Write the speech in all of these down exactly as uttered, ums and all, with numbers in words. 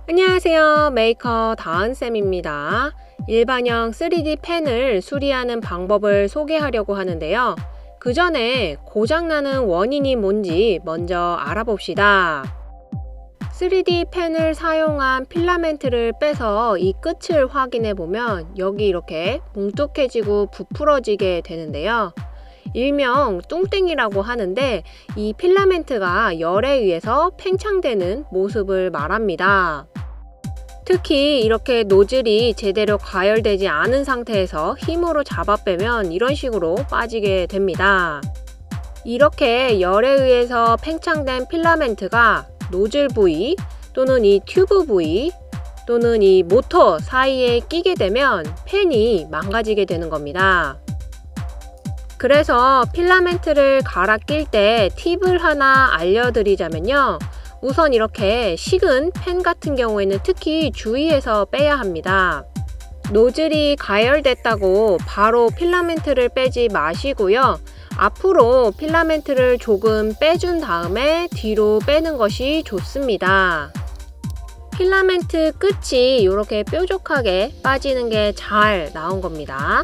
안녕하세요. 메이커 다은쌤입니다. 일반형 쓰리디 펜을 수리하는 방법을 소개하려고 하는데요. 그 전에 고장나는 원인이 뭔지 먼저 알아봅시다. 쓰리디 펜을 사용한 필라멘트를 빼서 이 끝을 확인해 보면 여기 이렇게 뭉툭해지고 부풀어지게 되는데요. 일명 뚱땡이라고 하는데 이 필라멘트가 열에 의해서 팽창되는 모습을 말합니다. 특히 이렇게 노즐이 제대로 가열되지 않은 상태에서 힘으로 잡아 빼면 이런 식으로 빠지게 됩니다. 이렇게 열에 의해서 팽창된 필라멘트가 노즐 부위 또는 이 튜브 부위 또는 이 모터 사이에 끼게 되면 펜이 망가지게 되는 겁니다. 그래서 필라멘트를 갈아 낄 때 팁을 하나 알려드리자면요. 우선 이렇게 식은 펜 같은 경우에는 특히 주의해서 빼야 합니다. 노즐이 가열됐다고 바로 필라멘트를 빼지 마시고요. 앞으로 필라멘트를 조금 빼준 다음에 뒤로 빼는 것이 좋습니다. 필라멘트 끝이 이렇게 뾰족하게 빠지는 게 잘 나온 겁니다.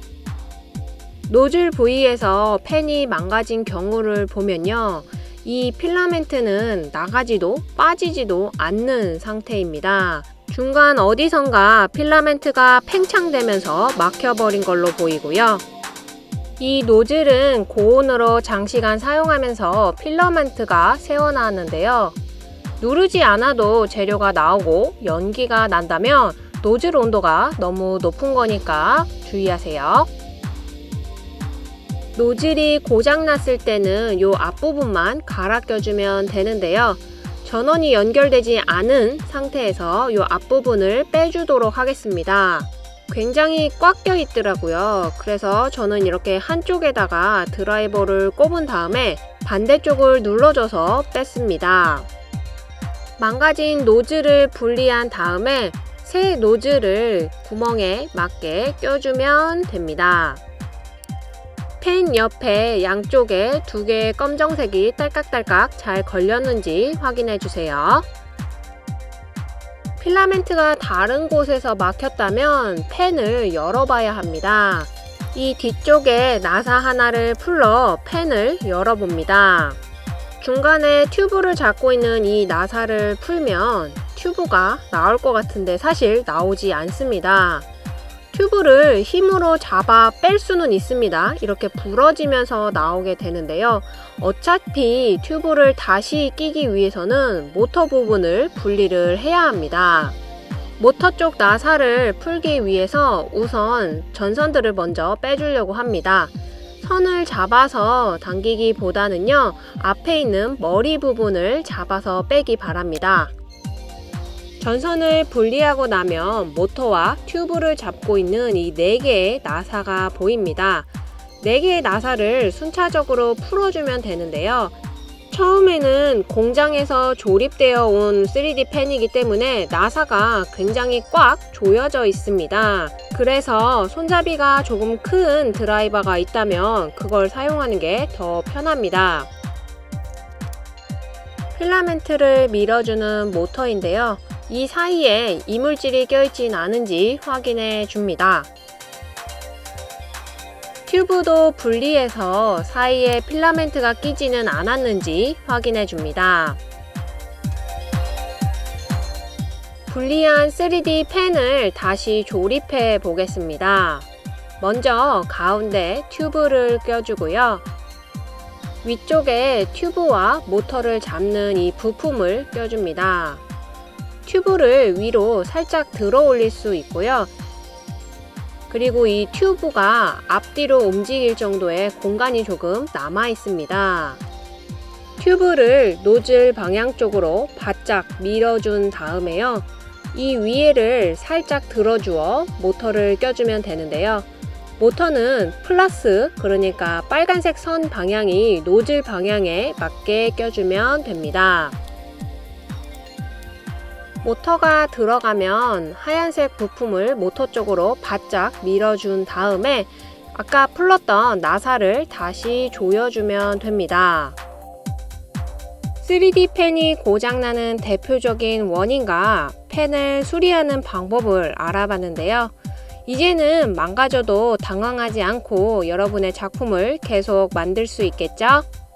노즐 부위에서 펜이 망가진 경우를 보면요. 이 필라멘트는 나가지도 빠지지도 않는 상태입니다. 중간 어디선가 필라멘트가 팽창되면서 막혀버린 걸로 보이고요. 이 노즐은 고온으로 장시간 사용하면서 필라멘트가 새어나왔는데요. 누르지 않아도 재료가 나오고 연기가 난다면 노즐 온도가 너무 높은 거니까 주의하세요. 노즐이 고장났을 때는 이 앞부분만 갈아 껴주면 되는데요. 전원이 연결되지 않은 상태에서 이 앞부분을 빼주도록 하겠습니다. 굉장히 꽉 껴 있더라고요. 그래서 저는 이렇게 한쪽에다가 드라이버를 꼽은 다음에 반대쪽을 눌러줘서 뺐습니다. 망가진 노즐을 분리한 다음에 새 노즐을 구멍에 맞게 껴주면 됩니다. 펜 옆에 양쪽에 두 개의 검정색이 딸깍딸깍 잘 걸렸는지 확인해 주세요. 필라멘트가 다른 곳에서 막혔다면 펜을 열어봐야 합니다. 이 뒤쪽에 나사 하나를 풀러 펜을 열어봅니다. 중간에 튜브를 잡고 있는 이 나사를 풀면 튜브가 나올 것 같은데 사실 나오지 않습니다. 튜브를 힘으로 잡아 뺄 수는 있습니다. 이렇게 부러지면서 나오게 되는데요. 어차피 튜브를 다시 끼기 위해서는 모터 부분을 분리를 해야 합니다. 모터 쪽 나사를 풀기 위해서 우선 전선들을 먼저 빼주려고 합니다. 선을 잡아서 당기기보다는요. 앞에 있는 머리 부분을 잡아서 빼기 바랍니다. 전선을 분리하고 나면 모터와 튜브를 잡고 있는 이 네 개의 나사가 보입니다. 네 개의 나사를 순차적으로 풀어주면 되는데요. 처음에는 공장에서 조립되어 온 쓰리디 펜이기 때문에 나사가 굉장히 꽉 조여져 있습니다. 그래서 손잡이가 조금 큰 드라이버가 있다면 그걸 사용하는 게 더 편합니다. 필라멘트를 밀어주는 모터인데요. 이 사이에 이물질이 껴있진 않은지 확인해 줍니다. 튜브도 분리해서 사이에 필라멘트가 끼지는 않았는지 확인해 줍니다. 분리한 쓰리디 펜을 다시 조립해 보겠습니다. 먼저 가운데 튜브를 껴주고요. 위쪽에 튜브와 모터를 잡는 이 부품을 껴줍니다. 튜브를 위로 살짝 들어 올릴 수 있고요. 그리고 이 튜브가 앞뒤로 움직일 정도의 공간이 조금 남아 있습니다. 튜브를 노즐 방향 쪽으로 바짝 밀어준 다음에요. 이 위에를 살짝 들어주어 모터를 껴주면 되는데요. 모터는 플러스, 그러니까 빨간색 선 방향이 노즐 방향에 맞게 껴주면 됩니다. 모터가 들어가면 하얀색 부품을 모터 쪽으로 바짝 밀어준 다음에 아까 풀렀던 나사를 다시 조여주면 됩니다. 쓰리디 펜이 고장나는 대표적인 원인과 펜을 수리하는 방법을 알아봤는데요. 이제는 망가져도 당황하지 않고 여러분의 작품을 계속 만들 수 있겠죠?